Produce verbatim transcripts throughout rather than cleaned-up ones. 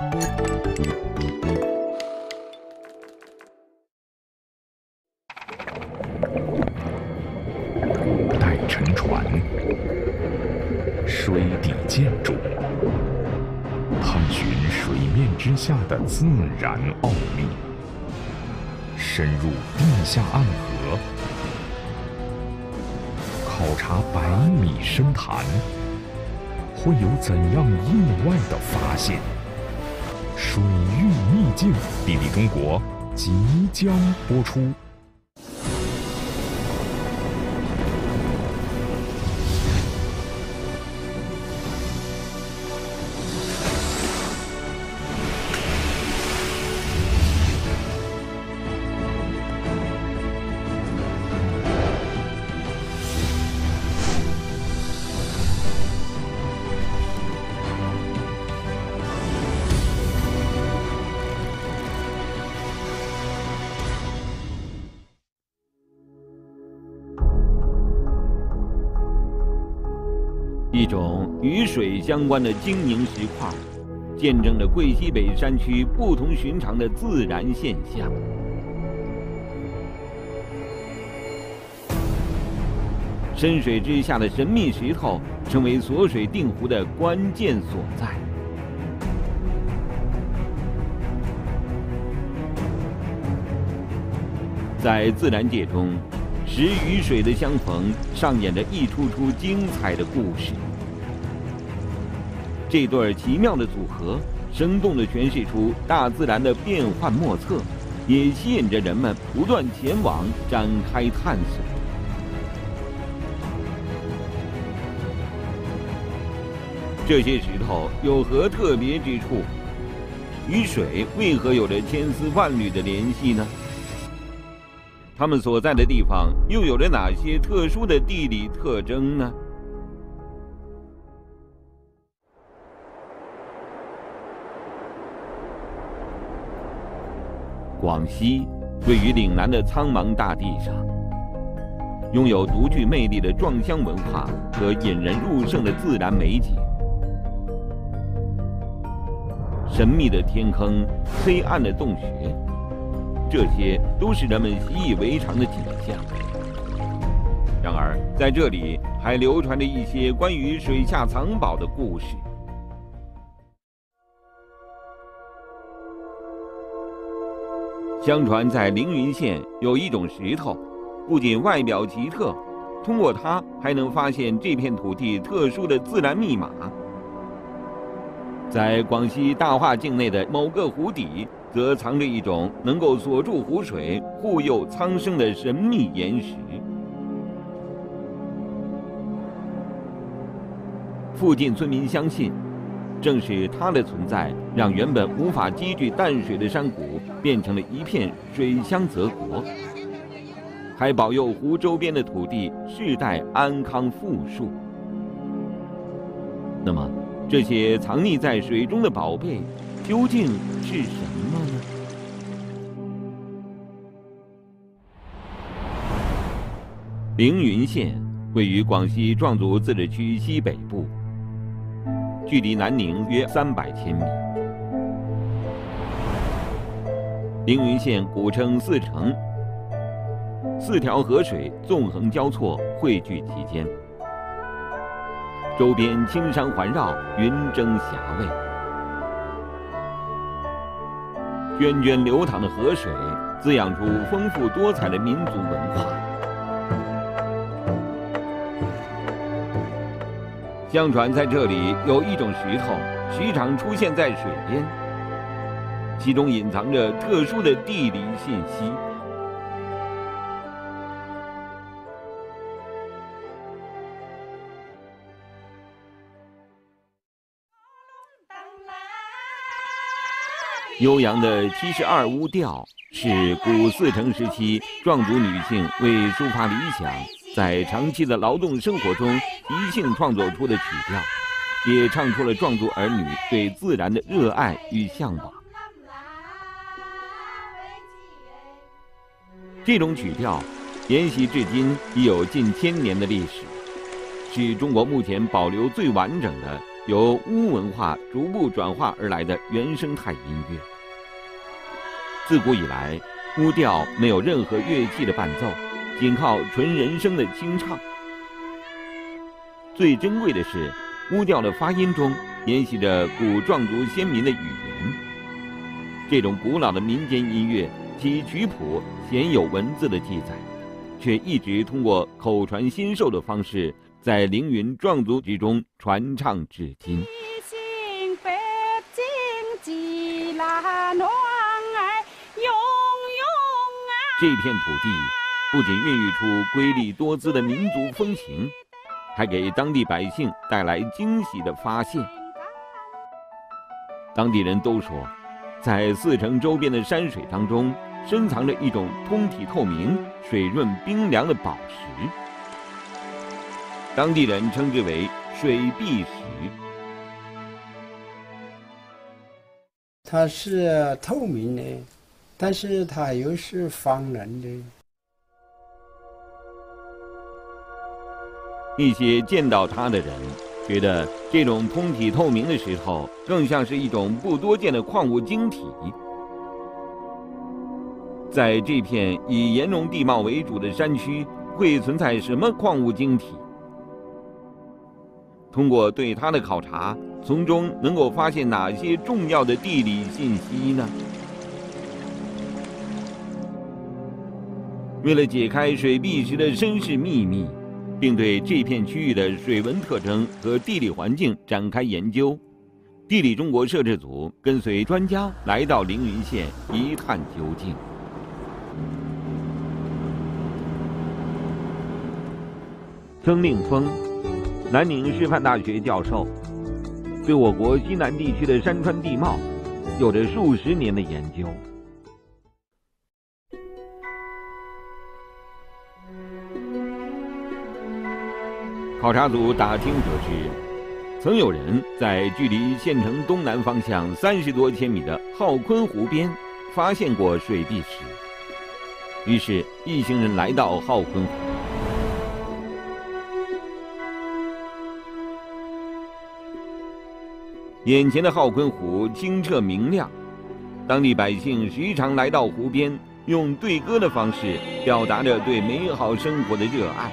古代沉船、水底建筑，探寻水面之下的自然奥秘，深入地下暗河，考察百米深潭，会有怎样意外的发现？水域秘境，地理中国即将播出。 一种与水相关的晶莹石块，见证了桂西北山区不同寻常的自然现象。深水之下的神秘石头，成为锁水定湖的关键所在。在自然界中，石与水的相逢，上演着一出出精彩的故事。这对奇妙的组合，生动地诠释出大自然的变幻莫测，也吸引着人们不断前往展开探索。这些石头有何特别之处？与水为何有着千丝万缕的联系呢？它们所在的地方又有着哪些特殊的地理特征呢？广西位于岭南的苍茫大地上，拥有独具魅力的壮乡文化和引人入胜的自然美景。神秘的天坑，黑暗的洞穴，这些都是人们习以为常的景象。然而，在这里还流传着一些关于水下藏宝的故事。相传在凌云县有一种石头，不仅外表奇特，通过它还能发现这片土地特殊的自然密码。在广西大化境内的某个湖底，则藏着一种能够锁住湖水、护佑苍生的神秘岩石。附近村民相信，正是它的存在，让原本无法积聚淡水的山谷变成了一片水乡泽国，还保佑湖周边的土地世代安康富庶。那么，这些藏匿在水中的宝贝究竟是什么呢？凌云县位于广西壮族自治区西北部，距离南宁约三百千米。凌云县古称四城，四条河水纵横交错，汇聚其间，周边青山环绕，云蒸霞蔚。涓涓流淌的河水滋养出丰富多彩的民族文化。相传在这里有一种石头，时常出现在水边，其中隐藏着特殊的地理信息。悠扬的七十二乌调是古四城时期壮族女性为抒发理想，在长期的劳动生活中即兴创作出的曲调，也唱出了壮族儿女对自然的热爱与向往。这种曲调沿袭至今已有近千年的历史，是中国目前保留最完整的由巫文化逐步转化而来的原生态音乐。自古以来，巫调没有任何乐器的伴奏，仅靠纯人声的清唱。最珍贵的是，巫调的发音中沿袭着古壮族先民的语言。这种古老的民间音乐，其曲谱鲜有文字的记载，却一直通过口传心授的方式，在凌云壮族之中传唱至今。这片土地不仅孕育出瑰丽多姿的民族风情，还给当地百姓带来惊喜的发现。当地人都说，在四城周边的山水当中，深藏着一种通体透明、水润冰凉的宝石，当地人称之为水碧石。 它是透明的，但是它又是防人的。 一些见到它的人觉得，这种通体透明的石头更像是一种不多见的矿物晶体。在这片以岩溶地貌为主的山区，会存在什么矿物晶体？通过对它的考察，从中能够发现哪些重要的地理信息呢？为了解开水碧石的身世秘密，并对这片区域的水文特征和地理环境展开研究，地理中国摄制组跟随专家来到凌云县一探究竟。曾令峰，南宁师范大学教授，对我国西南地区的山川地貌有着数十年的研究。考察组打听得知，曾有人在距离县城东南方向三十多千米的浩坤湖边发现过水碧石，于是一行人来到浩坤湖。眼前的浩坤湖清澈明亮，当地百姓时常来到湖边，用对歌的方式表达着对美好生活的热爱。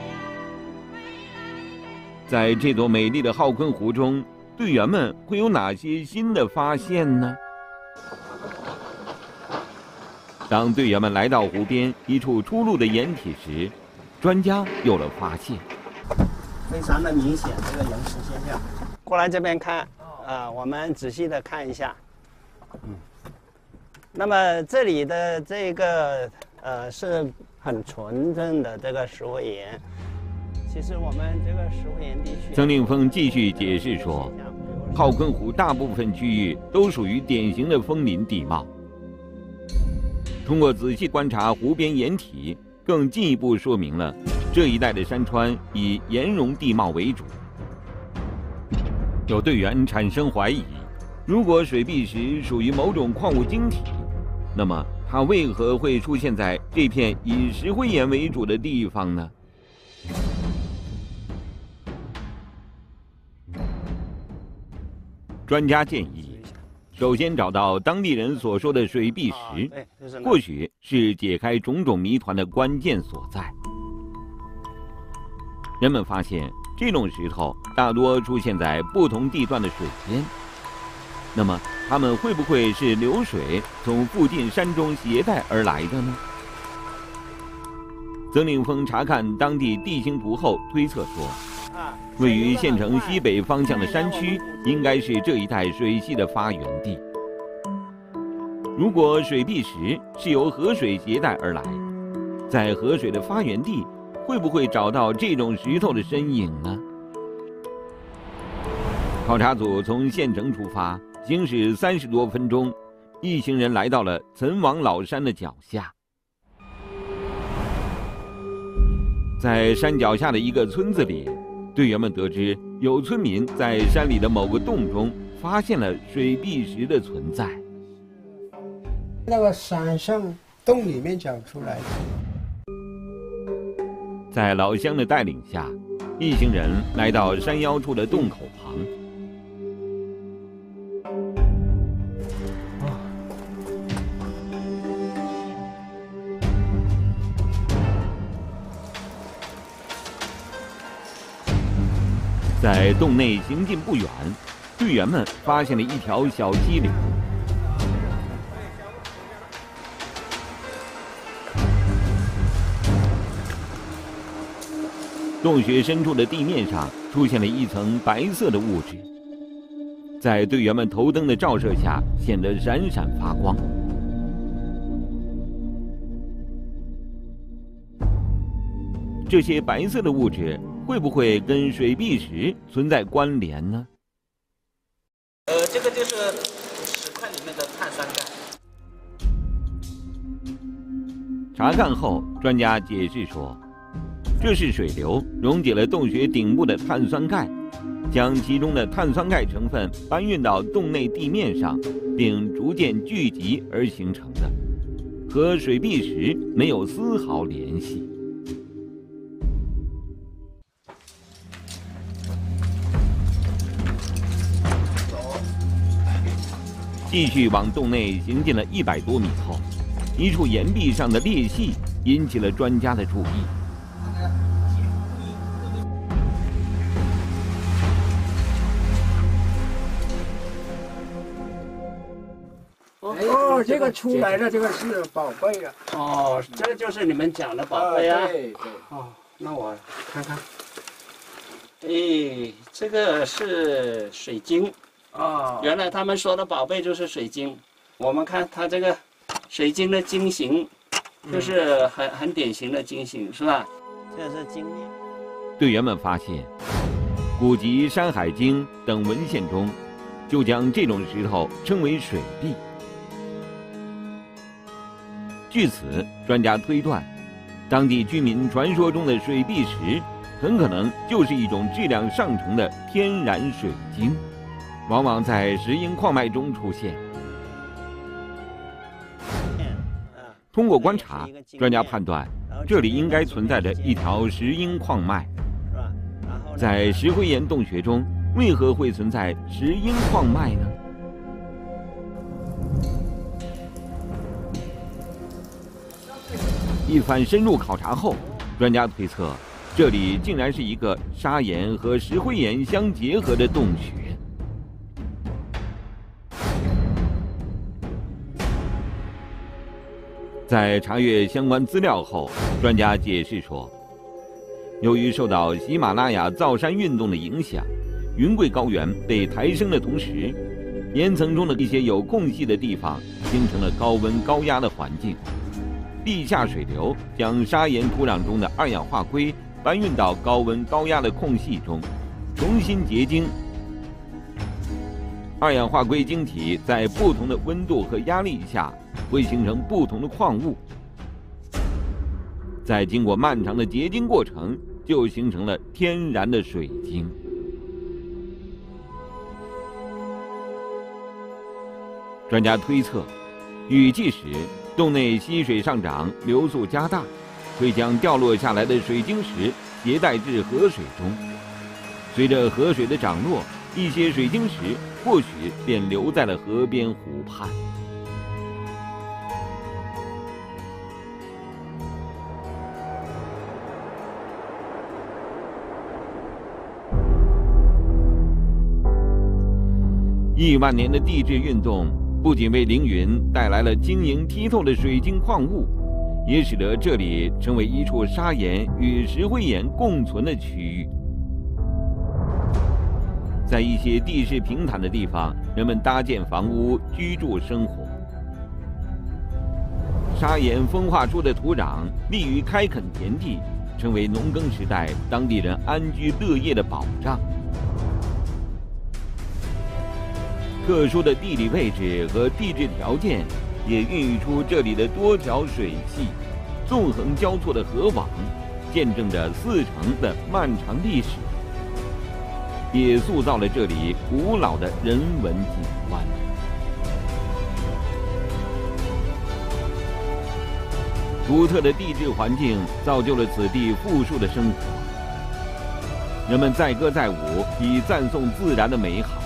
在这座美丽的浩坤湖中，队员们会有哪些新的发现呢？当队员们来到湖边一处出露的岩体时，专家有了发现。 非常的明显，这个岩石现象。过来这边看，啊、呃，我们仔细的看一下。嗯，那么这里的这个呃是很纯正的这个石灰岩。其实我们这个石灰岩地区， 曾令峰继续解释说，浩坤湖大部分区域都属于典型的枫林地貌。通过仔细观察湖边岩体，更进一步说明了这一带的山川以岩溶地貌为主。有队员产生怀疑，如果水碧石属于某种矿物晶体，那么它为何会出现在这片以石灰岩为主的地方呢？专家建议，首先找到当地人所说的水碧石，或许是解开种种谜团的关键所在。人们发现，这种石头大多出现在不同地段的水边，那么它们会不会是流水从附近山中携带而来的呢？曾令峰查看当地地形图后推测说，位于县城西北方向的山区应该是这一带水系的发源地。如果水碧石是由河水携带而来，在河水的发源地会不会找到这种石头的身影呢？考察组从县城出发，行驶三十多分钟，一行人来到了岑王老山的脚下。在山脚下的一个村子里，队员们得知有村民在山里的某个洞中发现了水碧石的存在。 那个山上洞里面找出来的。 在老乡的带领下，一行人来到山腰处的洞口旁。 在洞内行进不远，队员们发现了一条小溪流。洞穴深处的地面上出现了一层白色的物质，在队员们头灯的照射下，显得闪闪发光。这些白色的物质会不会跟水碧石存在关联呢？ 呃，这个就是石块里面的碳酸钙。 查看后，专家解释说，这是水流溶解了洞穴顶部的碳酸钙，将其中的碳酸钙成分搬运到洞内地面上，并逐渐聚集而形成的，和水碧石没有丝毫联系。继续往洞内行进了一百多米后，一处岩壁上的裂隙引起了专家的注意。 哦，这个出来了，这个是宝贝啊！ 哦，这个就是你们讲的宝贝啊！ 对对。 哦，那我看看。哎，这个是水晶。 啊， 原来他们说的宝贝就是水晶。我们看它这个水晶的晶形，就是很很典型的晶形，是吧？这是晶面。 队员们发现，古籍《山海经》等文献中，就将这种石头称为水碧。据此，专家推断，当地居民传说中的水碧石，很可能就是一种质量上乘的天然水晶。往往在石英矿脉中出现。通过观察，专家判断这里应该存在着一条石英矿脉。在石灰岩洞穴中，为何会存在石英矿脉呢？一番深入考察后，专家推测，这里竟然是一个砂岩和石灰岩相结合的洞穴。在查阅相关资料后，专家解释说，由于受到喜马拉雅造山运动的影响，云贵高原被抬升的同时，岩层中的一些有空隙的地方形成了高温高压的环境，地下水流将砂岩土壤中的二氧化硅搬运到高温高压的空隙中，重新结晶。二氧化硅晶体在不同的温度和压力下会形成不同的矿物，在经过漫长的结晶过程，就形成了天然的水晶。专家推测，雨季时洞内溪水上涨，流速加大，会将掉落下来的水晶石携带至河水中。随着河水的涨落，一些水晶石或许便留在了河边湖畔。亿万年的地质运动不仅为凌云带来了晶莹剔透的水晶矿物，也使得这里成为一处砂岩与石灰岩共存的区域。在一些地势平坦的地方，人们搭建房屋居住生活。砂岩风化出的土壤利于开垦田地，成为农耕时代当地人安居乐业的保障。特殊的地理位置和地质条件，也孕育出这里的多条水系，纵横交错的河网，见证着四城的漫长历史。也塑造了这里古老的人文景观。独特的地质环境造就了此地富庶的生活，人们载歌载舞，以赞颂自然的美好。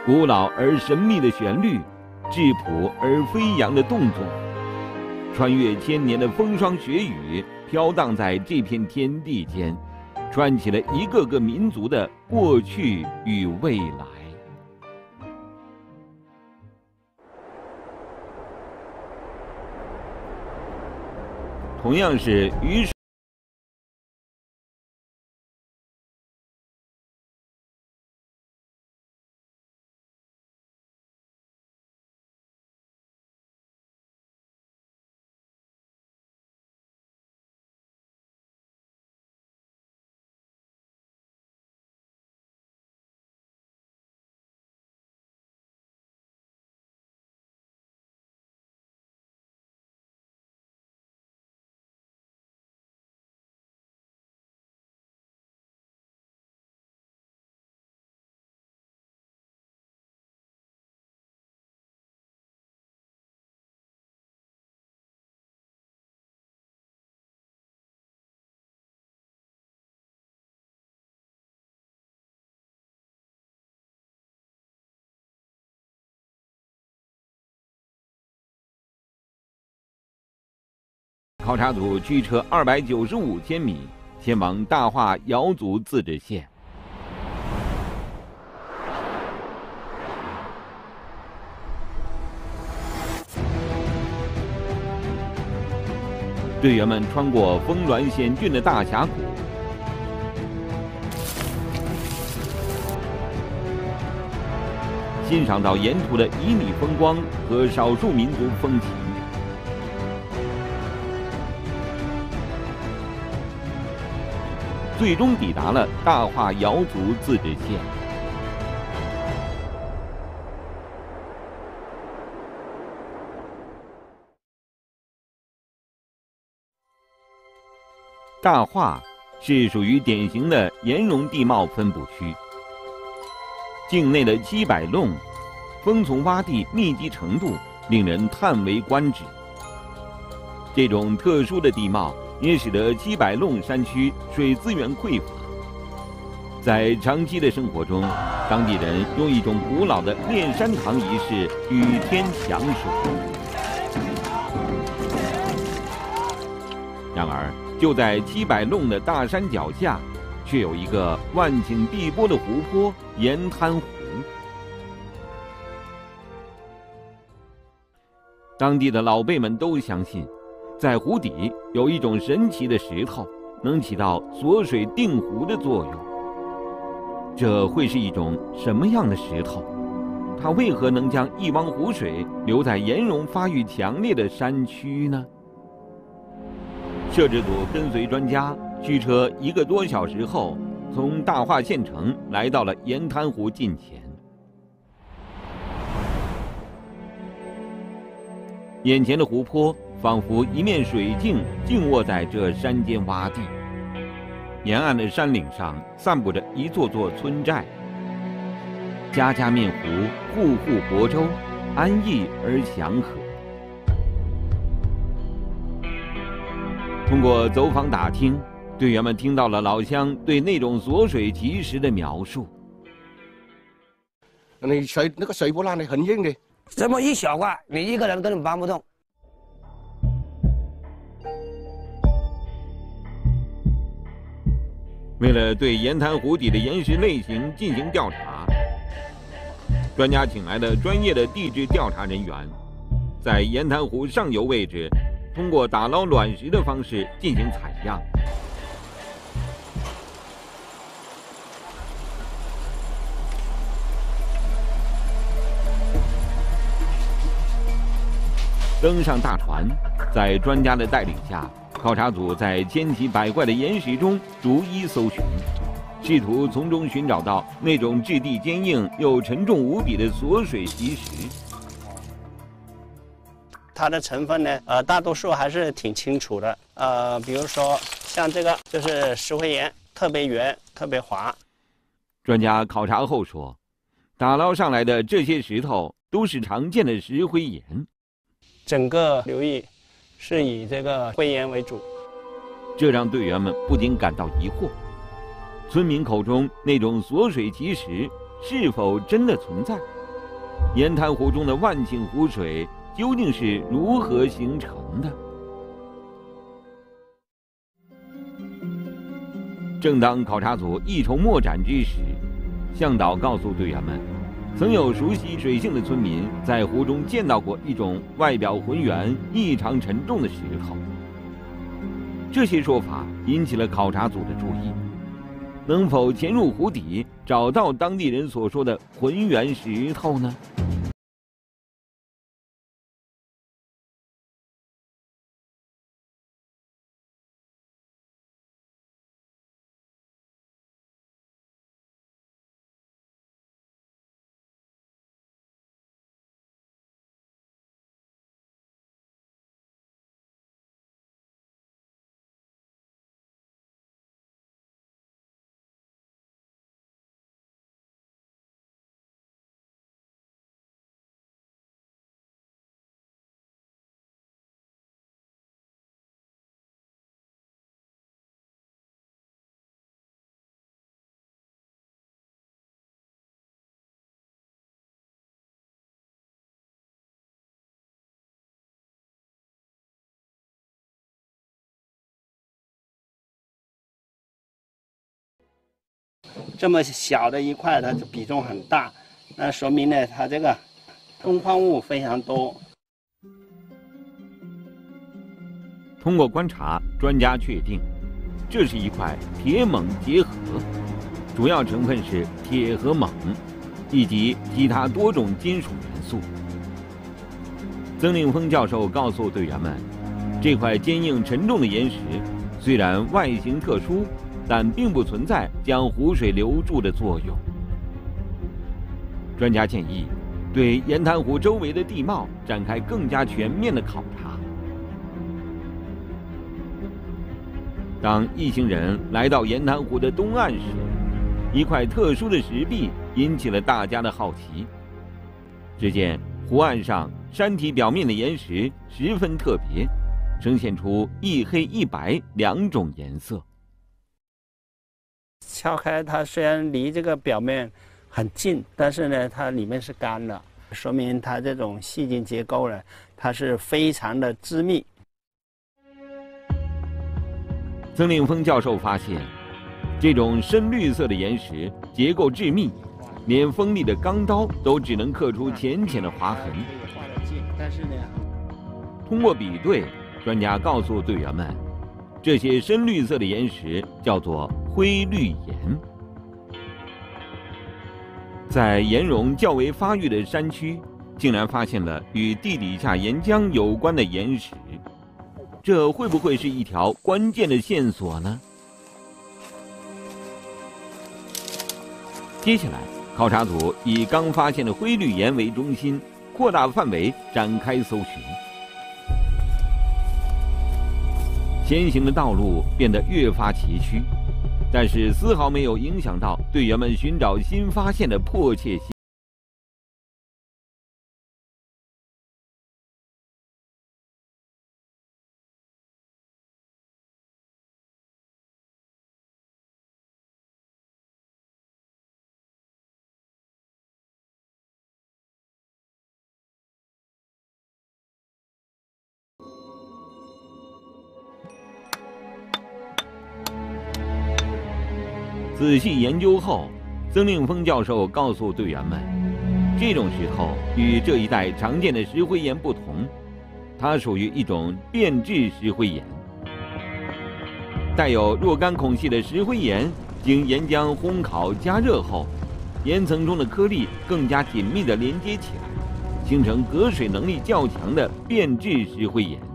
古老而神秘的旋律，质朴而飞扬的动作，穿越千年的风霜雪雨，飘荡在这片天地间，串起了一个个民族的过去与未来。同样是雨水。考察组驱车二百九十五千米，前往大化瑶族自治县。队员们穿过峰峦险峻的大峡谷，欣赏到沿途的旖旎风光和少数民族风情。最终抵达了大化瑶族自治县。大化是属于典型的岩溶地貌分布区，境内的七百弄、风丛洼地密集程度令人叹为观止。这种特殊的地貌也使得七百弄山区水资源匮乏。在长期的生活中，当地人用一种古老的炼山堂仪式与天抢水。然而，就在七百弄的大山脚下，却有一个万顷碧波的湖泊——盐滩湖。当地的老辈们都相信，在湖底有一种神奇的石头，能起到锁水定湖的作用。这会是一种什么样的石头？它为何能将一汪湖水留在岩溶发育强烈的山区呢？摄制组跟随专家驱车一个多小时后，从大化县城来到了盐滩湖近前。眼前的湖泊仿佛一面水镜，静卧在这山间洼地。沿岸的山岭上散布着一座座村寨，家家面湖，户户泊舟，安逸而祥和。通过走访打听，队员们听到了老乡对那种锁水奇石的描述。 你水那个水波浪的很硬的， 这么一小块，你一个人根本搬不动。 为了对盐滩湖底的岩石类型进行调查，专家请来了专业的地质调查人员，在盐滩湖上游位置，通过打捞卵石的方式进行采样。登上大船，在专家的带领下，考察组在千奇百怪的岩石中逐一搜寻，试图从中寻找到那种质地坚硬又沉重无比的锁水奇石。 它的成分呢，呃，大多数还是挺清楚的。呃，比如说像这个就是石灰岩，特别圆，特别滑。 专家考察后说，打捞上来的这些石头都是常见的石灰岩。 整个流域是以这个灰岩为主， 这让队员们不禁感到疑惑：村民口中那种锁水奇石是否真的存在？ 盐滩湖中的万顷湖水究竟是如何形成的？正当考察组一筹莫展之时，向导告诉队员们，曾有熟悉水性的村民在湖中见到过一种外表浑圆、异常沉重的石头。这些说法引起了考察组的注意。能否潜入湖底，找到当地人所说的浑圆石头呢？ 这么小的一块，它的比重很大，那说明呢，它这个铜矿物非常多。 通过观察，专家确定，这是一块铁锰结合，主要成分是铁和锰，以及其他多种金属元素。曾令峰教授告诉队员们，这块坚硬沉重的岩石虽然外形特殊，但并不存在将湖水留住的作用。专家建议，对盐滩湖周围的地貌展开更加全面的考察。当一行人来到盐滩湖的东岸时，一块特殊的石壁引起了大家的好奇。只见湖岸上山体表面的岩石十分特别，呈现出一黑一白两种颜色。 敲开它，虽然离这个表面很近，但是呢，它里面是干的，说明它这种细菌结构呢，它是非常的致密。 曾令峰教授发现，这种深绿色的岩石结构致密，连锋利的钢刀都只能刻出浅浅的划痕。 但是呢， 通过比对，专家告诉队员们，这些深绿色的岩石叫做灰绿岩。在岩溶较为发育的山区，竟然发现了与地底下岩浆有关的岩石，这会不会是一条关键的线索呢？接下来，考察组以刚发现的灰绿岩为中心，扩大范围展开搜寻。前行的道路变得越发崎岖，但是丝毫没有影响到队员们寻找新发现的迫切性。仔细研究后，曾令峰教授告诉队员们，这种石头与这一带常见的石灰岩不同，它属于一种变质石灰岩。带有若干孔隙的石灰岩经岩浆烘烤加热后，岩层中的颗粒更加紧密地连接起来，形成隔水能力较强的变质石灰岩。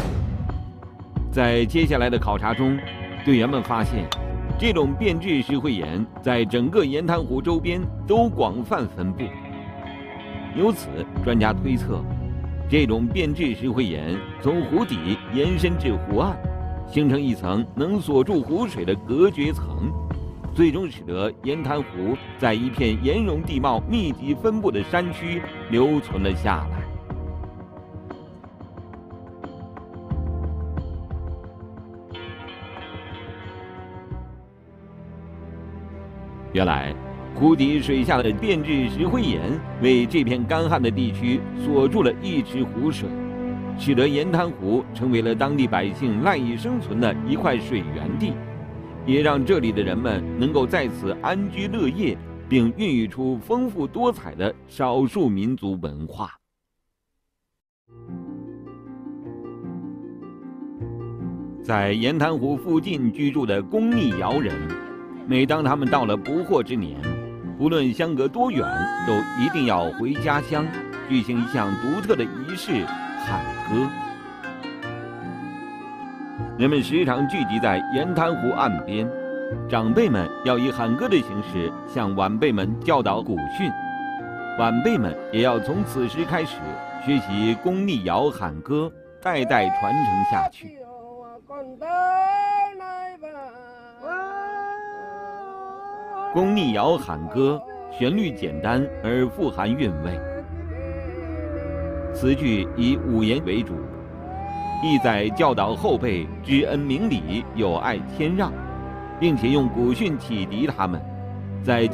在接下来的考察中，队员们发现，这种变质石灰岩在整个盐滩湖周边都广泛分布。由此，专家推测，这种变质石灰岩从湖底延伸至湖岸，形成一层能锁住湖水的隔绝层，最终使得盐滩湖在一片岩溶地貌密集分布的山区留存了下来。原来， 湖底水下的变质石灰岩为这片干旱的地区锁住了一池湖水，使得盐滩湖成为了当地百姓赖以生存的一块水源地，也让这里的人们能够在此安居乐业，并孕育出丰富多彩的少数民族文化。在盐滩湖附近居住的公逆瑶人，每当他们到了不惑之年，不论相隔多远，都一定要回家乡举行一项独特的仪式——喊歌。人们时常聚集在盐滩湖岸边，长辈们要以喊歌的形式向晚辈们教导古训，晚辈们也要从此时开始学习公逆瑶喊歌，代代传承下去。公逆瑶喊歌旋律简单而富含韵味，词句以五言为主，意在教导后辈知恩明理、友爱谦让，并且用古训启迪他们，在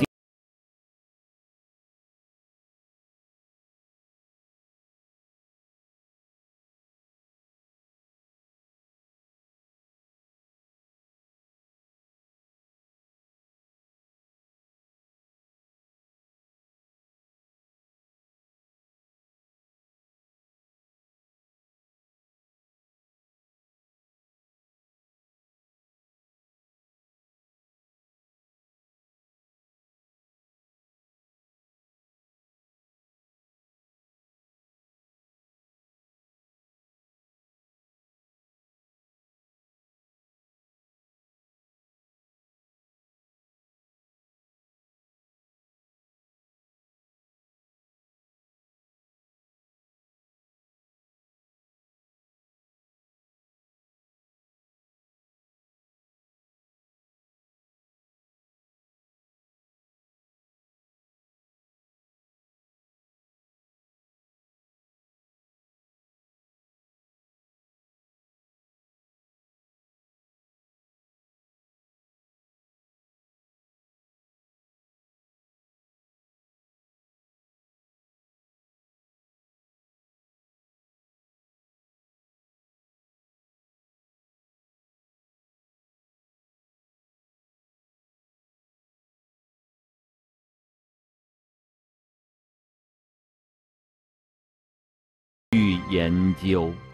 去研究。